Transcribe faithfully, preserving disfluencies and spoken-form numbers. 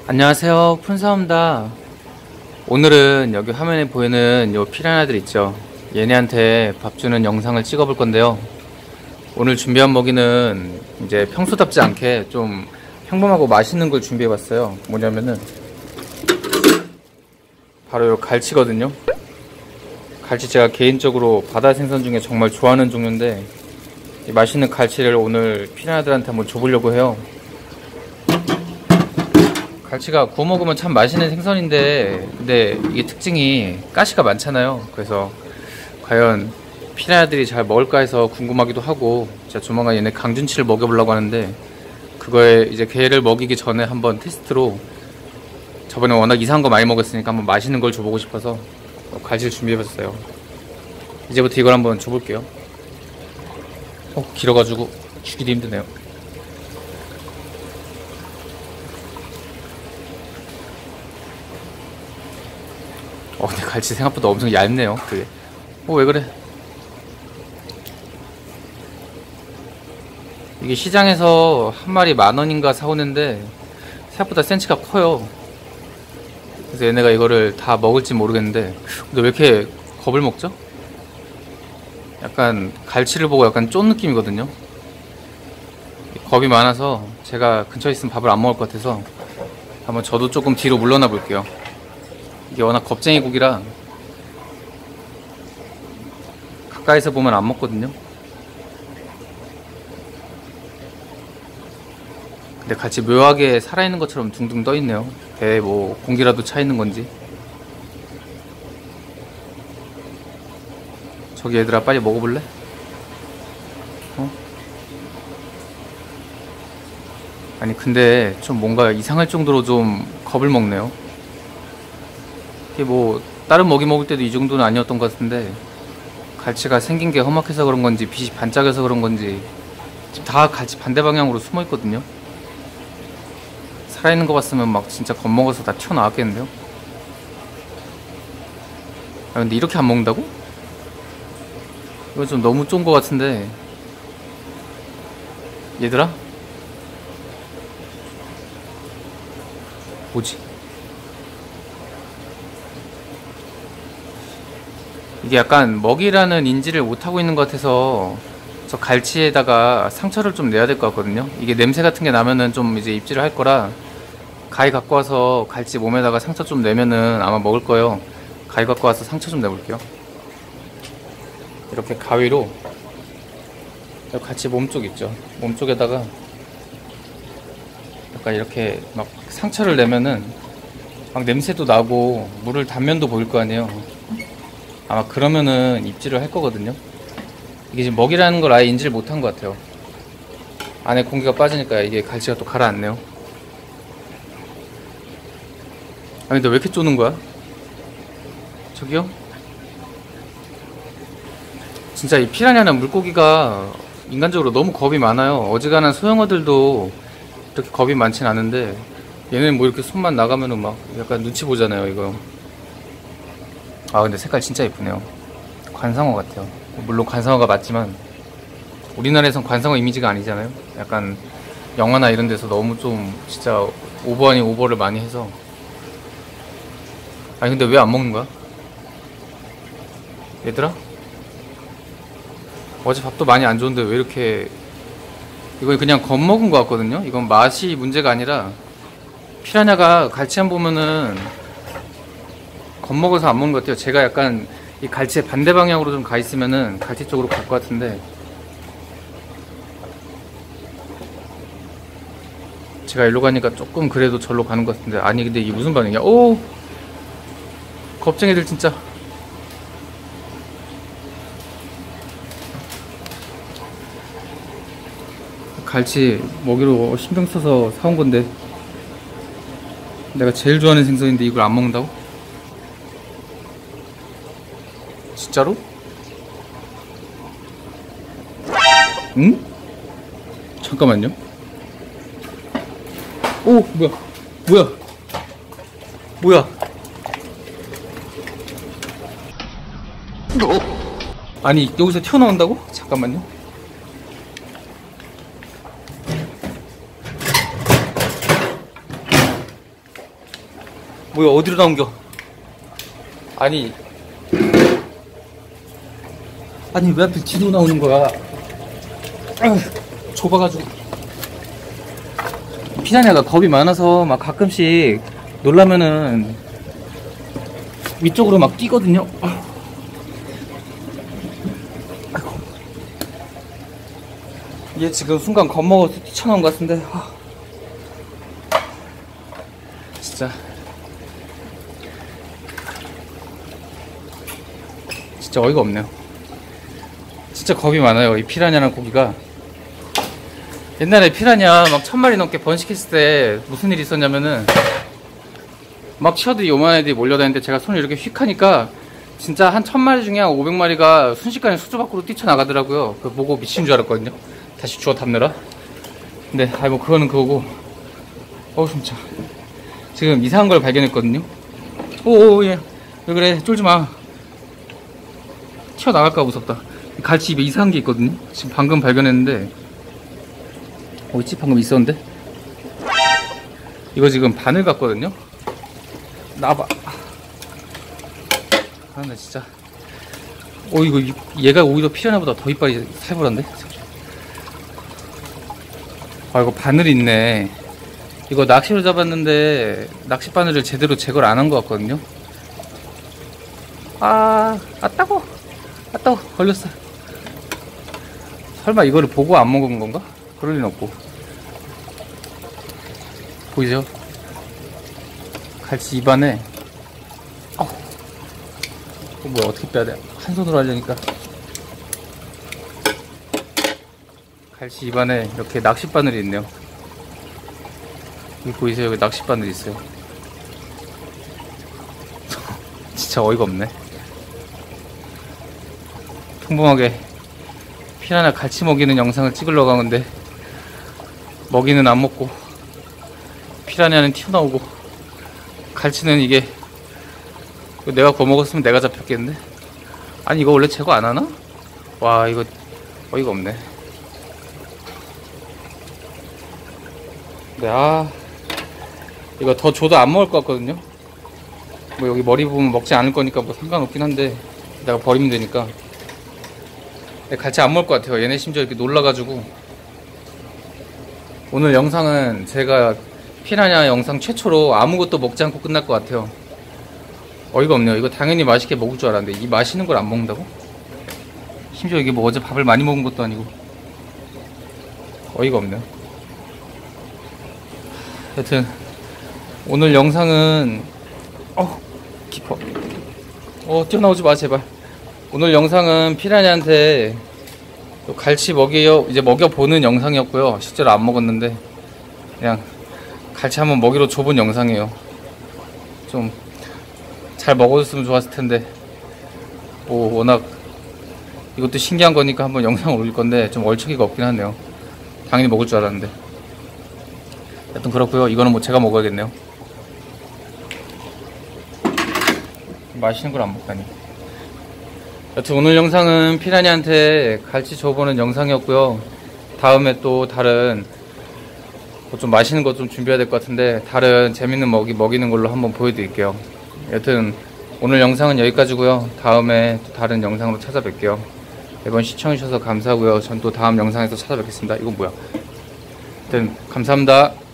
안녕하세요, 푼사입니다. 오늘은 여기 화면에 보이는 요 피라냐들 있죠. 얘네한테 밥 주는 영상을 찍어 볼 건데요. 오늘 준비한 먹이는 이제 평소답지 않게 좀 평범하고 맛있는 걸 준비해 봤어요. 뭐냐면은 바로 요 갈치거든요. 갈치 제가 개인적으로 바다 생선 중에 정말 좋아하는 종류인데, 이 맛있는 갈치를 오늘 피라냐들한테 한번 줘보려고 해요. 갈치가 구워 먹으면 참 맛있는 생선인데, 근데 이게 특징이 가시가 많잖아요. 그래서 과연 피라냐들이 잘 먹을까 해서 궁금하기도 하고, 제가 조만간 얘네 강준치를 먹여보려고 하는데, 그거에 이제 개를 먹이기 전에 한번 테스트로, 저번에 워낙 이상한 거 많이 먹었으니까 한번 맛있는 걸 줘보고 싶어서 갈치를 준비해봤어요. 이제부터 이걸 한번 줘볼게요. 어, 길어가지고 주기도 힘드네요. 어, 근데 갈치 생각보다 엄청 얇네요. 그게. 어, 왜 그래? 이게 시장에서 한 마리 만 원인가 사오는데 생각보다 센치가 커요. 그래서 얘네가 이거를 다 먹을지 모르겠는데, 근데 왜 이렇게 겁을 먹죠? 약간 갈치를 보고 약간 쫀 느낌이거든요. 겁이 많아서 제가 근처에 있으면 밥을 안 먹을 것 같아서 한번 저도 조금 뒤로 물러나 볼게요. 이게 워낙 겁쟁이 고기라 가까이서 보면 안 먹거든요. 근데 같이 묘하게 살아있는 것처럼 둥둥 떠있네요. 배에 뭐 공기라도 차있는 건지. 저기 얘들아, 빨리 먹어볼래? 어? 아니 근데 좀 뭔가 이상할 정도로 좀 겁을 먹네요. 이게 뭐 다른 먹이 먹을 때도 이 정도는 아니었던 것 같은데, 갈치가 생긴 게 험악해서 그런 건지 빛이 반짝여서 그런 건지 지금 다 갈치 반대 방향으로 숨어 있거든요. 살아있는 거 봤으면 막 진짜 겁먹어서 다 튀어나왔겠는데요. 아, 근데 이렇게 안 먹는다고? 이건 좀 너무 쫀 거 같은데. 얘들아? 뭐지? 이게 약간 먹이라는 인지를 못하고 있는 것 같아서 저 갈치에다가 상처를 좀 내야 될 것 같거든요. 이게 냄새 같은 게 나면은 좀 이제 입질을 할 거라, 가위 갖고 와서 갈치 몸에다가 상처 좀 내면은 아마 먹을 거예요. 가위 갖고 와서 상처 좀 내볼게요. 이렇게 가위로 갈치 몸쪽 있죠, 몸쪽에다가 약간 이렇게 막 상처를 내면은 막 냄새도 나고 물을 단면도 보일 거 아니에요. 아마 그러면은 입질을 할 거거든요. 이게 지금 먹이라는 걸 아예 인지를 못한 것 같아요. 안에 공기가 빠지니까 이게 갈치가 또 가라앉네요. 아니 근데 왜 이렇게 쪼는 거야? 저기요? 진짜 이 피라냐는 물고기가 인간적으로 너무 겁이 많아요. 어지간한 소형어들도 이렇게 겁이 많진 않은데, 얘는 뭐 이렇게 손만 나가면은 막 약간 눈치 보잖아요, 이거. 아 근데 색깔 진짜 예쁘네요. 관상어 같아요. 물론 관상어가 맞지만 우리나라에선 관상어 이미지가 아니잖아요. 약간 영화나 이런 데서 너무 좀 진짜 오버 아닌 오버를 많이 해서. 아니 근데 왜 안 먹는 거야? 얘들아? 어제 밥도 많이 안 줬는데 왜 이렇게. 이건 그냥 겁먹은 거 같거든요. 이건 맛이 문제가 아니라 피라냐가 갈치 안 보면은 겁먹어서 안 먹는 것 같아요. 제가 약간 이 갈치의 반대 방향으로 좀 가 있으면은 갈치 쪽으로 갈 것 같은데, 제가 일로 가니까 조금 그래도 절로 가는 것 같은데. 아니 근데 이게 무슨 반응이야? 오! 겁쟁이들 진짜. 갈치 먹이로 신경 써서 사온 건데, 내가 제일 좋아하는 생선인데 이걸 안 먹는다고? 진짜로? 응? 잠깐만요. 오, 뭐야? 뭐야? 뭐야? 아니 여기서 튀어나온다고? 잠깐만요. 뭐야, 어디로 나온겨? 아니 아니 왜 하필 뒤로 나오는 거야? 아휴, 좁아가지고. 피라냐가 겁이 많아서 막 가끔씩 놀라면은 위쪽으로 막 뛰거든요. 아이고. 얘 지금 순간 겁먹어서 뛰쳐나온 것 같은데. 진짜 진짜 어이가 없네요. 진짜 겁이 많아요, 이 피라냐라는 고기가. 옛날에 피라냐 막 천 마리 넘게 번식했을 때 무슨 일이 있었냐면은 막 치어들이 요만한 애들이 몰려다니는데 제가 손을 이렇게 휙 하니까 진짜 한 천 마리 중에 한 오백 마리가 순식간에 수조 밖으로 뛰쳐나가더라고요. 그거 보고 미친 줄 알았거든요. 다시 주워 담느라. 근데 아이 뭐 그거는 그거고. 어우 진짜 지금 이상한 걸 발견했거든요. 오오 얘 왜 그래, 쫄지마. 튀어나갈까 무섭다. 갈치 입에 이상한 게 있거든요. 지금 방금 발견했는데 어딨지? 방금 있었는데? 이거 지금 바늘 같거든요? 나와봐. 아, 나 진짜. 어, 이거, 얘가 오히려 피라냐보다 더 이빨이 살벌한데? 아, 이거 바늘이 있네. 이거 낚시로 잡았는데, 낚시 바늘을 제대로 제거를 안 한 것 같거든요? 아, 아따고! 아따고! 걸렸어. 설마 이거를 보고 안 먹은 건가? 그럴 리는 없고. 보이죠? 갈치 입안에. 어, 이거 뭐야, 어떻게 빼야 돼? 한 손으로 하려니까. 갈치 입안에 이렇게 낚싯바늘이 있네요. 여기 보이세요? 여기 낚싯바늘이 있어요. 진짜 어이가 없네. 평범하게 피라냐 갈치 먹이는 영상을 찍으려고 하는데 먹이는 안 먹고 피라냐는 튀어나오고 갈치는 이게 내가 구워먹었으면 내가 잡혔겠는데. 아니 이거 원래 제거 안 하나? 와 이거 어이가 없네. 네, 아 이거 더 줘도 안 먹을 것 같거든요. 뭐 여기 머리 부분 먹지 않을 거니까 뭐 상관없긴 한데 내가 버리면 되니까. 갈치 안 먹을 것 같아요. 얘네 심지어 이렇게 놀라가지고. 오늘 영상은 제가 피라냐 영상 최초로 아무것도 먹지 않고 끝날 것 같아요. 어이가 없네요. 이거 당연히 맛있게 먹을 줄 알았는데 이 맛있는 걸 안 먹는다고? 심지어 이게 뭐 어제 밥을 많이 먹은 것도 아니고. 어이가 없네요. 여튼 오늘 영상은 어 깊어. 어 뛰어나오지 마 제발. 오늘 영상은 피라냐한테 갈치 먹여 이제 먹여보는 영상이었고요. 실제로 안 먹었는데 그냥 갈치 한번 먹이로 줘본 영상이에요. 좀 잘 먹어줬으면 좋았을 텐데 뭐 워낙 이것도 신기한 거니까 한번 영상을 올릴 건데 좀 얼척이가 없긴 하네요. 당연히 먹을 줄 알았는데. 여튼 그렇고요. 이거는 뭐 제가 먹어야겠네요. 맛있는 걸 안 먹다니. 여튼 오늘 영상은 피라냐한테 갈치 줘보는 영상이었고요. 다음에 또 다른 뭐 좀 맛있는 거 좀 준비해야 될 것 같은데 다른 재밌는 먹이 먹이는 걸로 한번 보여드릴게요. 여튼 오늘 영상은 여기까지고요. 다음에 또 다른 영상으로 찾아뵐게요. 매번 시청해주셔서 감사하고요. 전 또 다음 영상에서 찾아뵙겠습니다. 이건 뭐야? 여튼 감사합니다.